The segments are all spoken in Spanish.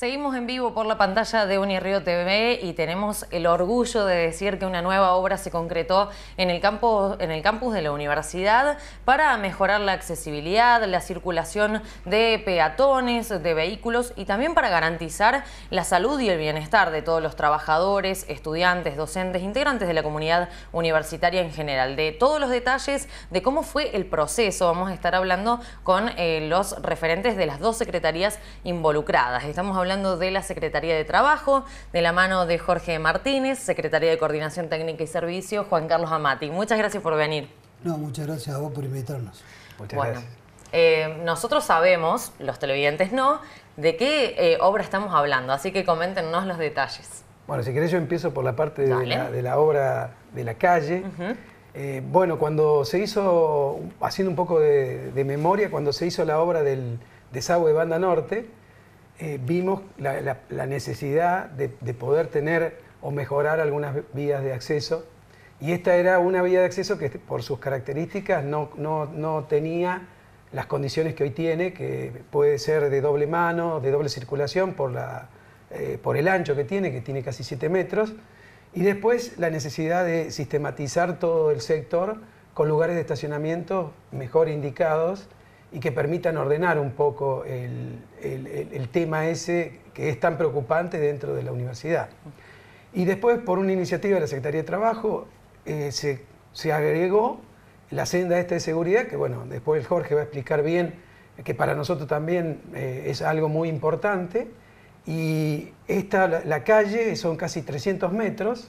Seguimos en vivo por la pantalla de Unirío TV y tenemos el orgullo de decir que una nueva obra se concretó en el campus de la universidad para mejorar la accesibilidad, la circulación de peatones, de vehículos y también para garantizar la salud y el bienestar de todos los trabajadores, estudiantes, docentes, integrantes de la comunidad universitaria en general. De todos los detalles de cómo fue el proceso vamos a estar hablando con los referentes de las dos secretarías involucradas. Estamos hablando de la Secretaría de Trabajo, de la mano de Jorge Martínez, Secretaría de Coordinación Técnica y Servicio, Juan Carlos Amati. Muchas gracias por venir. No, muchas gracias a vos por invitarnos. Muchas gracias. Nosotros sabemos, los televidentes no, de qué obra estamos hablando, así que coméntenos los detalles. Bueno, si querés yo empiezo por la parte de la obra de la calle. Bueno, cuando se hizo, haciendo un poco de memoria, cuando se hizo la obra del desagüe de Banda Norte, vimos la necesidad de poder tener o mejorar algunas vías de acceso, y esta era una vía de acceso que por sus características no tenía las condiciones que hoy tiene, que puede ser de doble mano, de doble circulación por el ancho que tiene casi 7 metros, y después la necesidad de sistematizar todo el sector con lugares de estacionamiento mejor indicados y que permitan ordenar un poco el tema ese que es tan preocupante dentro de la universidad. Y después, por una iniciativa de la Secretaría de Trabajo, se agregó la senda esta de seguridad, que bueno, después el Jorge va a explicar bien, que para nosotros también es algo muy importante. Y la calle son casi 300 metros,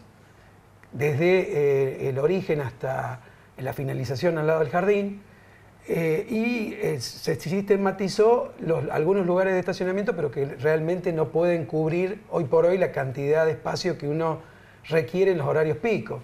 desde el origen hasta la finalización al lado del jardín, y se sistematizó algunos lugares de estacionamiento, pero que realmente no pueden cubrir hoy por hoy la cantidad de espacio que uno requiere en los horarios pico.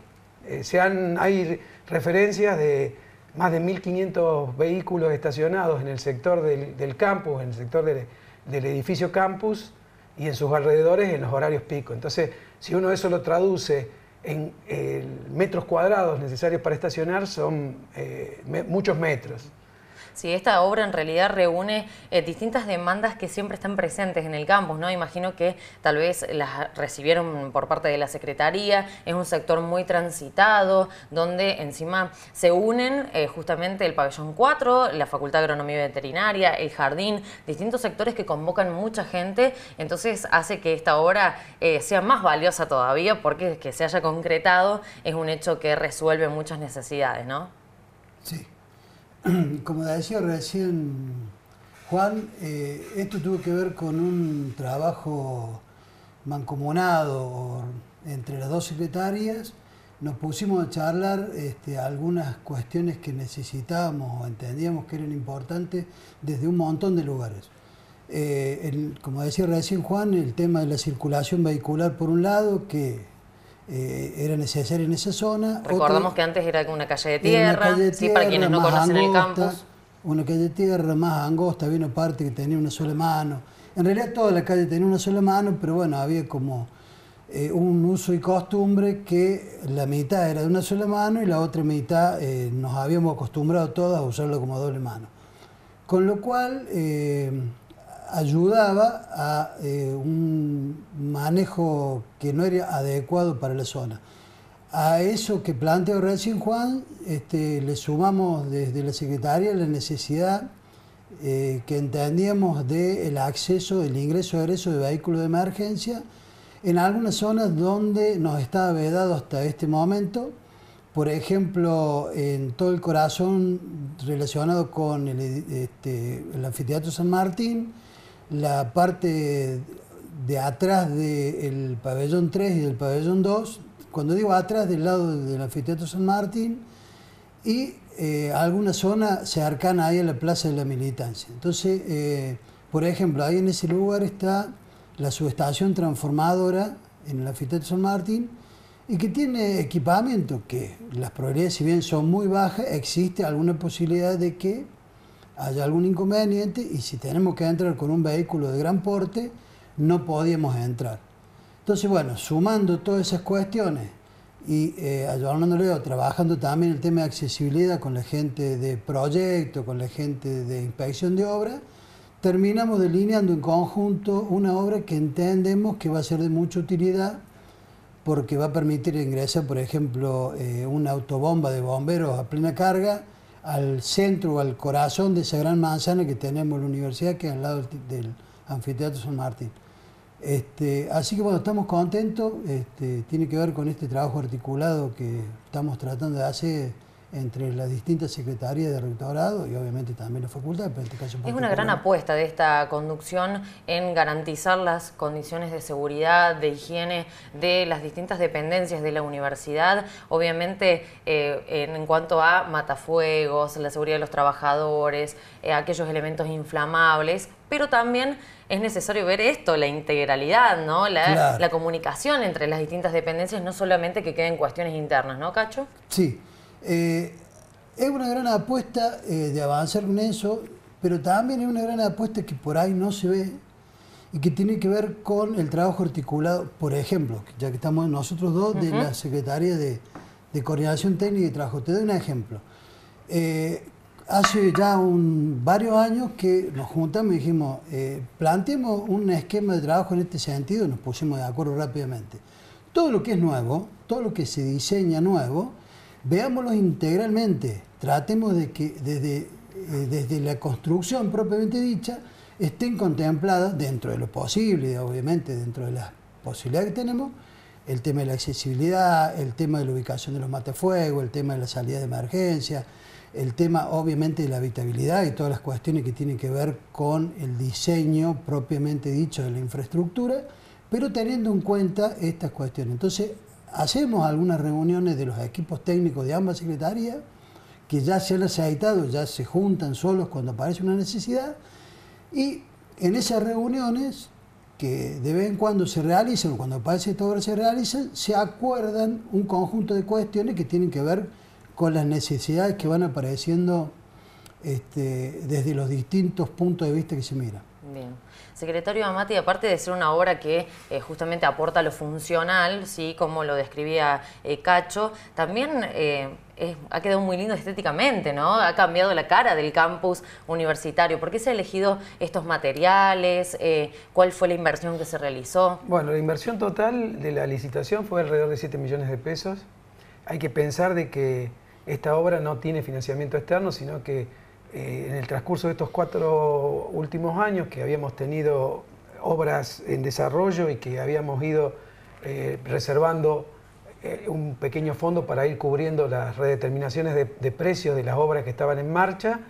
Hay referencias de más de 1.500 vehículos estacionados en el sector del campus, en el sector del edificio campus y en sus alrededores en los horarios pico. Entonces, si uno eso lo traduce en metros cuadrados necesarios para estacionar, son muchos metros. Sí, esta obra en realidad reúne distintas demandas que siempre están presentes en el campus, ¿no? Imagino que tal vez las recibieron por parte de la Secretaría. Es un sector muy transitado, donde encima se unen justamente el pabellón 4, la Facultad de Agronomía y Veterinaria, el jardín, distintos sectores que convocan mucha gente. Entonces hace que esta obra sea más valiosa todavía, porque que se haya concretado es un hecho que resuelve muchas necesidades, ¿no? Sí. Como decía recién Juan, esto tuvo que ver con un trabajo mancomunado entre las dos secretarias. Nos pusimos a charlar algunas cuestiones que necesitábamos o entendíamos que eran importantes desde un montón de lugares. Como decía recién Juan, el tema de la circulación vehicular por un lado, que era necesaria en esa zona. Recordamos que antes era una calle de tierra, sí, para quienes no conocen el campus. Una calle de tierra más angosta, había una parte que tenía una sola mano. En realidad toda la calle tenía una sola mano, pero bueno, había como un uso y costumbre que la mitad era de una sola mano y la otra mitad nos habíamos acostumbrado todos a usarlo como doble mano. Con lo cual ayudaba a un manejo que no era adecuado para la zona. A eso que planteó recién Juan, le sumamos desde la Secretaría la necesidad que entendíamos del acceso, del ingreso-egreso de vehículos de emergencia en algunas zonas donde nos estaba vedado hasta este momento. Por ejemplo, en todo el corazón relacionado con el anfiteatro San Martín, la parte de atrás del pabellón 3 y del pabellón 2, cuando digo atrás, del lado del anfiteatro San Martín, y alguna zona cercana ahí a la Plaza de la Militancia. Entonces, por ejemplo, ahí en ese lugar está la subestación transformadora en el anfiteatro San Martín, y que tiene equipamiento que las probabilidades, si bien son muy bajas, existe alguna posibilidad de que haya algún inconveniente, y si tenemos que entrar con un vehículo de gran porte, no podíamos entrar. Entonces, bueno, sumando todas esas cuestiones y ayudándole o trabajando también el tema de accesibilidad con la gente de proyecto, con la gente de inspección de obra, terminamos delineando en conjunto una obra que entendemos que va a ser de mucha utilidad porque va a permitir ingresar, por ejemplo, una autobomba de bomberos a plena carga al centro o al corazón de esa gran manzana que tenemos en la universidad, que es al lado del Anfiteatro San Martín. Así que bueno, estamos contentos, tiene que ver con este trabajo articulado que estamos tratando de hacer entre las distintas secretarías de rectorado y obviamente también la facultad. Pero en este caso es una gran apuesta de esta conducción en garantizar las condiciones de seguridad, de higiene de las distintas dependencias de la universidad, obviamente en cuanto a matafuegos, la seguridad de los trabajadores, aquellos elementos inflamables, pero también es necesario ver esto, la integralidad, ¿no? La comunicación entre las distintas dependencias, no solamente que queden cuestiones internas, ¿no, Cacho? Sí. Es una gran apuesta de avanzar con eso, pero también es una gran apuesta que por ahí no se ve y que tiene que ver con el trabajo articulado, por ejemplo, ya que estamos nosotros dos de la Secretaría de Coordinación Técnica y Trabajo. Te doy un ejemplo. Hace ya varios años que nos juntamos y dijimos, planteemos un esquema de trabajo en este sentido, y nos pusimos de acuerdo rápidamente. Todo lo que es nuevo, todo lo que se diseña nuevo, veámoslo integralmente, tratemos de que desde la construcción propiamente dicha estén contempladas dentro de lo posible, obviamente dentro de las posibilidades que tenemos, el tema de la accesibilidad, el tema de la ubicación de los matafuegos, el tema de la salida de emergencia, el tema obviamente de la habitabilidad y todas las cuestiones que tienen que ver con el diseño propiamente dicho de la infraestructura, pero teniendo en cuenta estas cuestiones. Entonces, hacemos algunas reuniones de los equipos técnicos de ambas secretarías que ya se han aceitado, ya se juntan solos cuando aparece una necesidad y en esas reuniones que de vez en cuando se realizan, cuando aparece esta obra se realizan, se acuerdan un conjunto de cuestiones que tienen que ver con las necesidades que van apareciendo desde los distintos puntos de vista que se miran. Bien. Secretario Amati, aparte de ser una obra que justamente aporta lo funcional, ¿sí?, como lo describía Cacho, también ha quedado muy lindo estéticamente, ¿no? Ha cambiado la cara del campus universitario. ¿Por qué se han elegido estos materiales? ¿Cuál fue la inversión que se realizó? Bueno, la inversión total de la licitación fue alrededor de 7 millones de pesos. Hay que pensar de que esta obra no tiene financiamiento externo, sino que en el transcurso de estos 4 últimos años que habíamos tenido obras en desarrollo y que habíamos ido reservando un pequeño fondo para ir cubriendo las redeterminaciones de precios de las obras que estaban en marcha,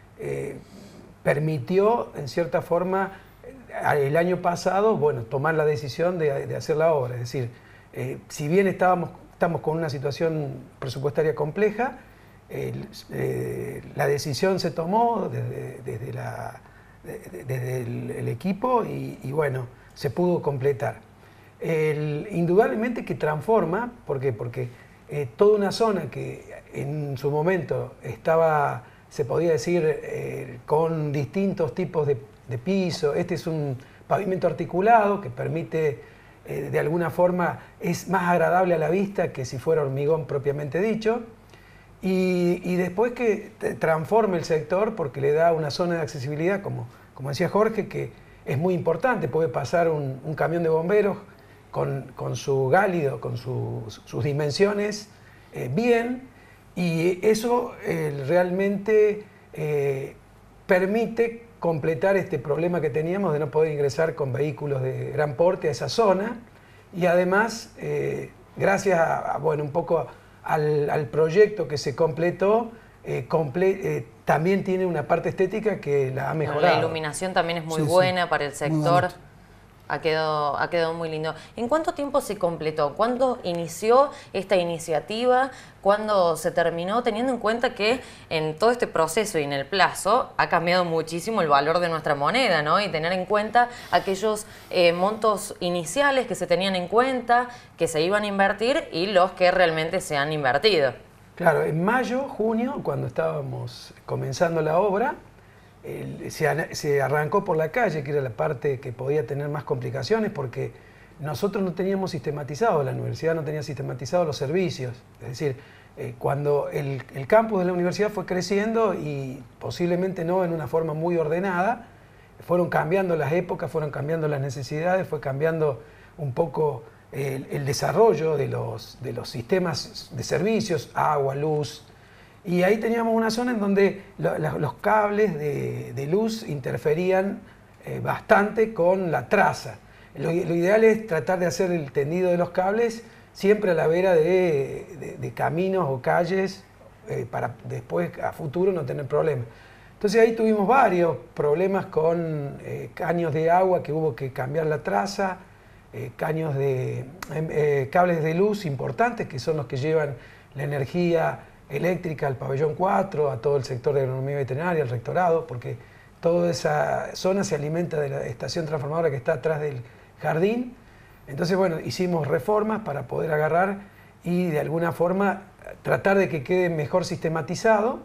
permitió en cierta forma el año pasado, bueno, tomar la decisión de hacer la obra. Es decir, si bien estamos con una situación presupuestaria compleja, la decisión se tomó desde el equipo y bueno, se pudo completar. Indudablemente que transforma, ¿por qué? Porque toda una zona que en su momento estaba, se podía decir, con distintos tipos de piso, este es un pavimento articulado que permite, de alguna forma, es más agradable a la vista que si fuera hormigón propiamente dicho. Y después que transforme el sector porque le da una zona de accesibilidad, como decía Jorge, que es muy importante. Puede pasar un camión de bomberos con su gálido, con sus dimensiones bien, y eso realmente permite completar este problema que teníamos de no poder ingresar con vehículos de gran porte a esa zona, y además, gracias bueno, un poco al proyecto que se completó, también tiene una parte estética que la ha mejorado. La iluminación también es muy buena para el sector. Ha quedado muy lindo. ¿En cuánto tiempo se completó? ¿Cuándo inició esta iniciativa? ¿Cuándo se terminó? Teniendo en cuenta que en todo este proceso y en el plazo ha cambiado muchísimo el valor de nuestra moneda, ¿no? Y tener en cuenta aquellos montos iniciales que se tenían en cuenta, que se iban a invertir y los que realmente se han invertido. Claro, en mayo, junio, cuando estábamos comenzando la obra, se arrancó por la calle, que era la parte que podía tener más complicaciones, porque nosotros no teníamos sistematizado, la universidad no tenía sistematizados los servicios. Es decir, cuando el campus de la universidad fue creciendo y posiblemente no en una forma muy ordenada, fueron cambiando las épocas, fueron cambiando las necesidades, fue cambiando un poco el desarrollo de los sistemas de servicios, agua, luz. Y ahí teníamos una zona en donde los cables de luz interferían bastante con la traza. Lo ideal es tratar de hacer el tendido de los cables siempre a la vera de caminos o calles para después a futuro no tener problemas. Entonces ahí tuvimos varios problemas con caños de agua que hubo que cambiar la traza, cables de luz importantes que son los que llevan la energía eléctrica al pabellón 4, a todo el sector de agronomía veterinaria, al rectorado, porque toda esa zona se alimenta de la estación transformadora que está atrás del jardín. Entonces, bueno, hicimos reformas para poder agarrar y de alguna forma tratar de que quede mejor sistematizado.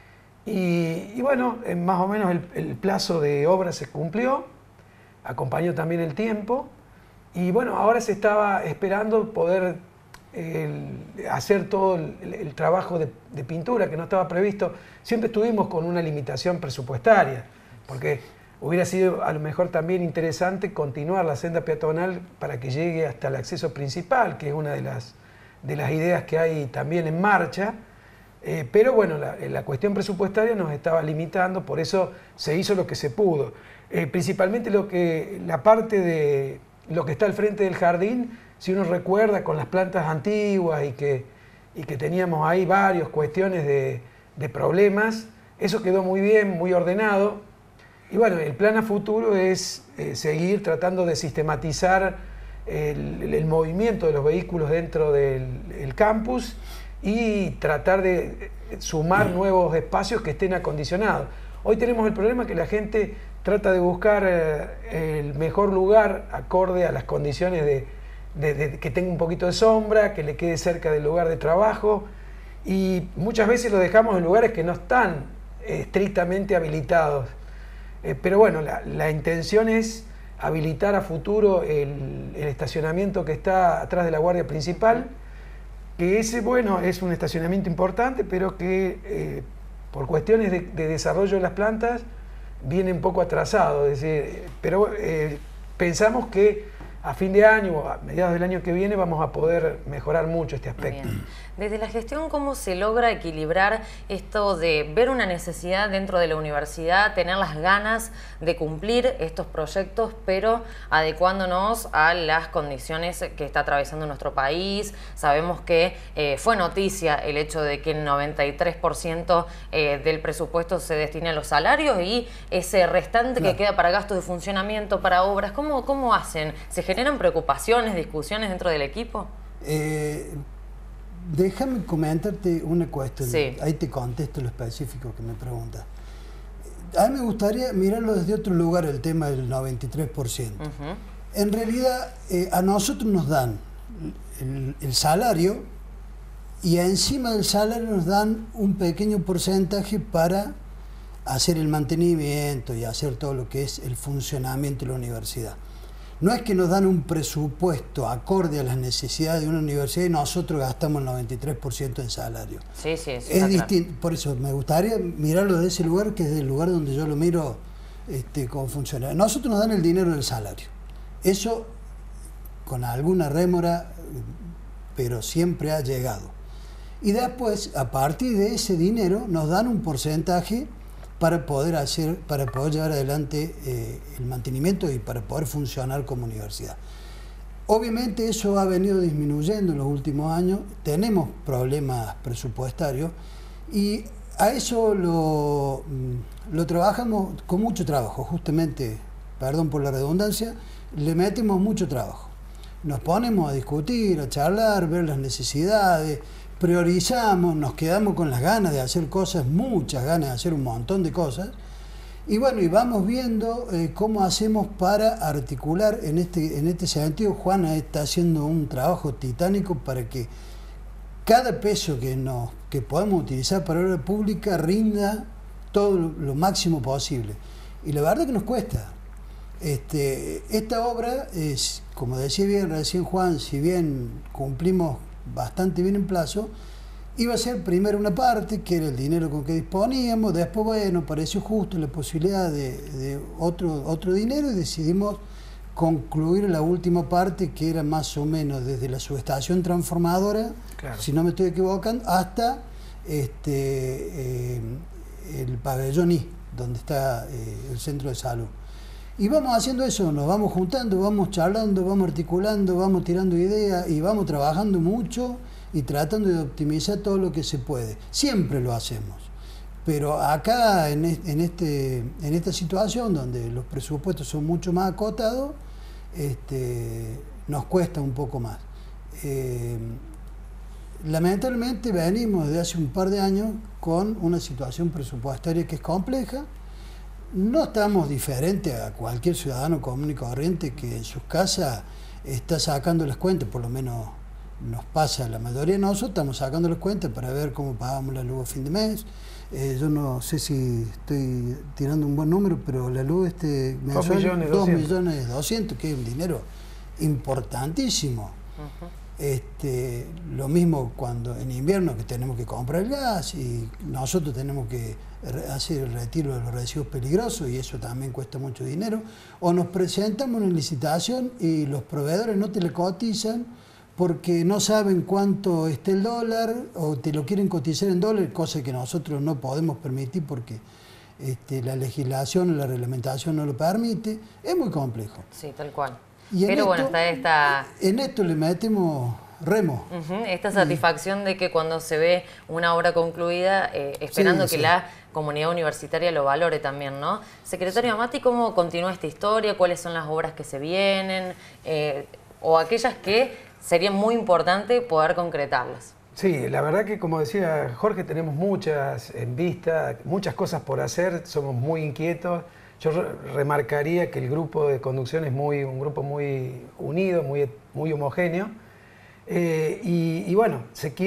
Y bueno, más o menos el plazo de obra se cumplió, acompañó también el tiempo. Y bueno, ahora se estaba esperando poder hacer todo el trabajo de pintura que no estaba previsto. Siempre estuvimos con una limitación presupuestaria, porque hubiera sido a lo mejor también interesante continuar la senda peatonal para que llegue hasta el acceso principal, que es una de las ideas que hay también en marcha. Pero bueno, la cuestión presupuestaria nos estaba limitando, por eso se hizo lo que se pudo. Principalmente la parte de lo que está al frente del jardín, si uno recuerda con las plantas antiguas y que teníamos ahí varias cuestiones de problemas, eso quedó muy bien, muy ordenado. Y bueno, el plan a futuro es seguir tratando de sistematizar el movimiento de los vehículos dentro del campus y tratar de sumar nuevos espacios que estén acondicionados. Hoy tenemos el problema que la gente trata de buscar el mejor lugar acorde a las condiciones que tenga un poquito de sombra, que le quede cerca del lugar de trabajo, y muchas veces lo dejamos en lugares que no están estrictamente habilitados. Pero bueno, la intención es habilitar a futuro el estacionamiento que está atrás de la guardia principal, que ese, bueno, es un estacionamiento importante, pero que por cuestiones de desarrollo de las plantas viene un poco atrasado. Es decir, pero pensamos que a fin de año o a mediados del año que viene vamos a poder mejorar mucho este aspecto. Bien. Desde la gestión, ¿cómo se logra equilibrar esto de ver una necesidad dentro de la universidad, tener las ganas de cumplir estos proyectos, pero adecuándonos a las condiciones que está atravesando nuestro país? Sabemos que fue noticia el hecho de que el 93% del presupuesto se destina a los salarios y ese restante que queda para gastos de funcionamiento, para obras, ¿cómo hacen? ¿Se generan preocupaciones, discusiones dentro del equipo? Déjame comentarte una cuestión, sí. Ahí te contesto lo específico que me preguntas. A mí me gustaría mirarlo desde otro lugar, el tema del 93%. En realidad, a nosotros nos dan el salario y encima del salario nos dan un pequeño porcentaje para hacer el mantenimiento y hacer todo lo que es el funcionamiento de la universidad. No es que nos dan un presupuesto acorde a las necesidades de una universidad y nosotros gastamos el 93% en salario. Sí, es distinto. Claro. Por eso me gustaría mirarlo de ese lugar, que es el lugar donde yo lo miro como funcionario. Nosotros nos dan el dinero del salario. Eso con alguna rémora, pero siempre ha llegado. Y después, a partir de ese dinero, nos dan un porcentaje para poder llevar adelante el mantenimiento y para poder funcionar como universidad. Obviamente eso ha venido disminuyendo en los últimos años, tenemos problemas presupuestarios y a eso lo trabajamos con mucho trabajo, justamente, perdón por la redundancia, le metemos mucho trabajo. Nos ponemos a discutir, a charlar, ver las necesidades, priorizamos, nos quedamos con las ganas de hacer cosas, muchas ganas de hacer un montón de cosas, y bueno, y vamos viendo cómo hacemos para articular en este sentido. Juana está haciendo un trabajo titánico para que cada peso que podemos utilizar para obra pública rinda todo lo máximo posible, y la verdad que nos cuesta. Esta obra es, como decía bien recién Juan, si bien cumplimos bastante bien en plazo, Iba a ser primero una parte, que era el dinero con que disponíamos, después, bueno, pareció justo la posibilidad de otro dinero y decidimos concluir la última parte, que era más o menos desde la subestación transformadora, claro, si no me estoy equivocando, hasta el pabellón I, donde está el centro de salud. Y vamos haciendo eso, nos vamos juntando, vamos charlando, vamos articulando, vamos tirando ideas y vamos trabajando mucho y tratando de optimizar todo lo que se puede. Siempre lo hacemos. Pero acá, en esta situación donde los presupuestos son mucho más acotados, nos cuesta un poco más. Lamentablemente venimos desde hace un par de años con una situación presupuestaria que es compleja. No estamos diferentes a cualquier ciudadano común y corriente que en sus casas está sacando las cuentas, por lo menos nos pasa a la mayoría de nosotros, estamos sacando las cuentas para ver cómo pagamos la luz a fin de mes. Yo no sé si estoy tirando un buen número, pero la luz mensual, 2.200.000, que es un dinero importantísimo. Lo mismo cuando en invierno, que tenemos que comprar el gas y nosotros tenemos que hacer el retiro de los residuos peligrosos y eso también cuesta mucho dinero. O nos presentamos en licitación y los proveedores no te le cotizan porque no saben cuánto está el dólar o te lo quieren cotizar en dólares, cosa que nosotros no podemos permitir porque la legislación o la reglamentación no lo permite. Es muy complejo. Sí, tal cual. Pero bueno, en esto le metemos remo. Esta satisfacción de que cuando se ve una obra concluida, esperando que la comunidad universitaria lo valore también, ¿no? Secretario Amati, ¿cómo continúa esta historia? ¿Cuáles son las obras que se vienen? O aquellas que sería muy importante poder concretarlas. Sí, la verdad que, como decía Jorge, tenemos muchas en vista, muchas cosas por hacer, somos muy inquietos. Yo remarcaría que el grupo de conducción es un grupo muy unido, muy homogéneo. Y bueno,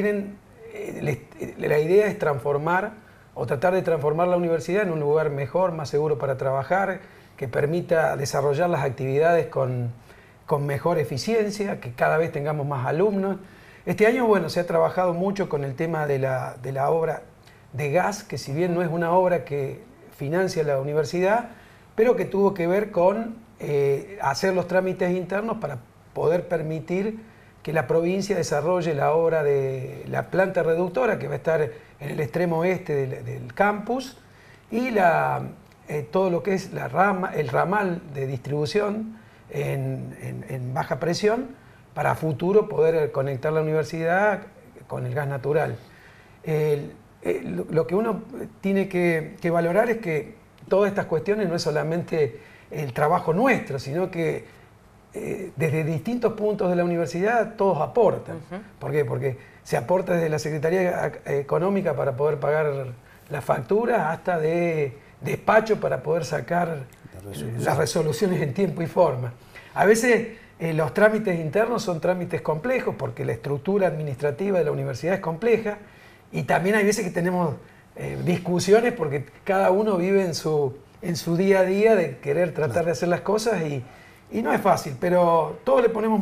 la idea es transformar o tratar de transformar la universidad en un lugar mejor, más seguro para trabajar, que permita desarrollar las actividades con mejor eficiencia, que cada vez tengamos más alumnos. Este año, bueno, se ha trabajado mucho con el tema de la obra de gas, que si bien no es una obra que financia la universidad, pero que tuvo que ver con hacer los trámites internos para poder permitir que la provincia desarrolle la obra de la planta reductora, que va a estar en el extremo oeste del campus, y todo lo que es el ramal de distribución en baja presión, para futuro poder conectar la universidad con el gas natural. Lo que uno tiene que valorar es que todas estas cuestiones no es solamente el trabajo nuestro, sino que desde distintos puntos de la universidad todos aportan. ¿Por qué? Porque se aporta desde la Secretaría Económica para poder pagar las facturas hasta de despacho para poder sacar las resoluciones en tiempo y forma. A veces los trámites internos son trámites complejos porque la estructura administrativa de la universidad es compleja y también hay veces que tenemos discusiones porque cada uno vive en su día a día de querer tratar de hacer las cosas y no es fácil, pero todos le ponemos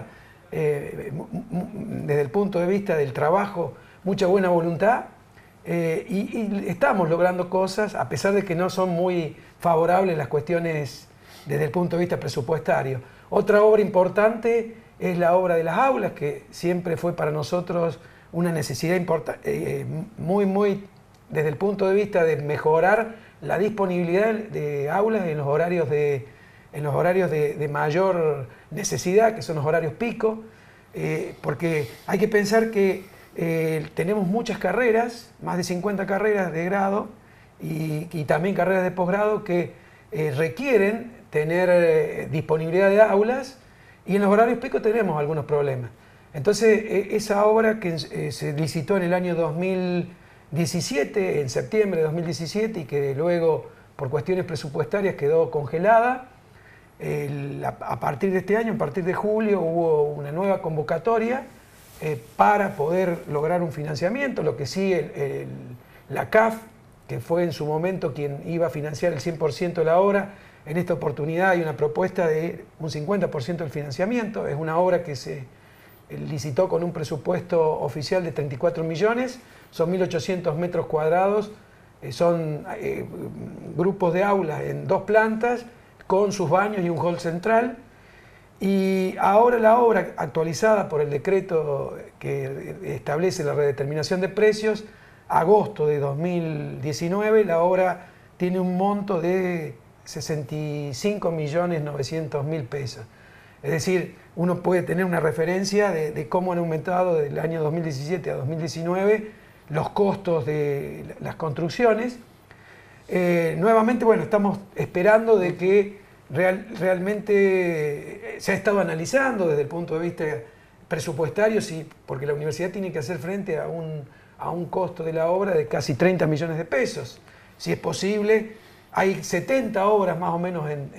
desde el punto de vista del trabajo, mucha buena voluntad y estamos logrando cosas a pesar de que no son muy favorables las cuestiones desde el punto de vista presupuestario. Otra obra importante es la obra de las aulas, que siempre fue para nosotros una necesidad importante, muy desde el punto de vista de mejorar la disponibilidad de aulas en los horarios de mayor necesidad, que son los horarios pico, porque hay que pensar que tenemos muchas carreras, más de 50 carreras de grado y también carreras de posgrado que requieren tener disponibilidad de aulas y en los horarios pico tenemos algunos problemas. Entonces, esa obra que se licitó en el año 2017, en septiembre de 2017, y que luego, por cuestiones presupuestarias, quedó congelada, a partir de este año, a partir de julio, hubo una nueva convocatoria para poder lograr un financiamiento, lo que sí la CAF, que fue en su momento quien iba a financiar el 100% de la obra, en esta oportunidad hay una propuesta de un 50% del financiamiento. Es una obra que se licitó con un presupuesto oficial de 34 millones, son 1.800 metros cuadrados, son grupos de aulas en 2 plantas, con sus baños y un hall central. Y ahora la obra, actualizada por el decreto que establece la redeterminación de precios, agosto de 2019, la obra tiene un monto de 65.900.000 pesos. Es decir, uno puede tener una referencia de cómo han aumentado del año 2017 a 2019 los costos de las construcciones. Nuevamente, bueno, estamos esperando de que realmente se ha estado analizando desde el punto de vista presupuestario, porque la universidad tiene que hacer frente a un costo de la obra de casi 30 millones de pesos. Si es posible, hay 70 obras más o menos en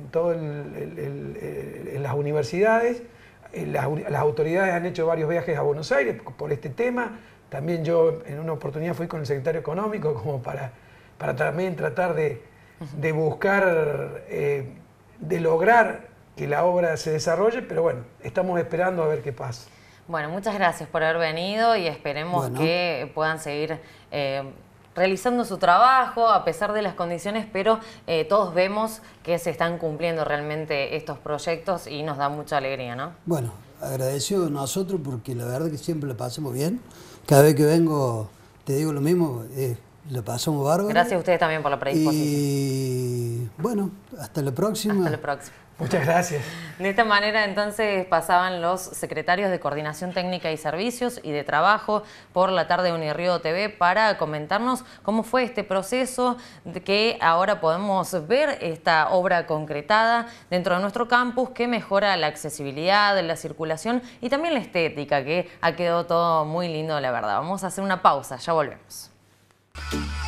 las universidades. Las autoridades han hecho varios viajes a Buenos Aires por este tema. También yo en una oportunidad fui con el secretario económico como para también tratar de buscar, de lograr que la obra se desarrolle, pero bueno, estamos esperando a ver qué pasa. Bueno, muchas gracias por haber venido y esperemos que puedan seguir realizando su trabajo a pesar de las condiciones, pero todos vemos que se están cumpliendo realmente estos proyectos y nos da mucha alegría, ¿no? Bueno, agradecido a nosotros porque la verdad que siempre la pasamos bien. Cada vez que vengo te digo lo mismo, la pasamos bárbaro. Gracias a ustedes también por la predisposición. Y bueno, hasta la próxima. Hasta la próxima. Muchas gracias. De esta manera entonces pasaban los secretarios de Coordinación Técnica y Servicios y de Trabajo por la tarde de Unirrío TV para comentarnos cómo fue este proceso de que ahora podemos ver esta obra concretada dentro de nuestro campus que mejora la accesibilidad, la circulación y también la estética, que ha quedado todo muy lindo, la verdad. Vamos a hacer una pausa, ya volvemos.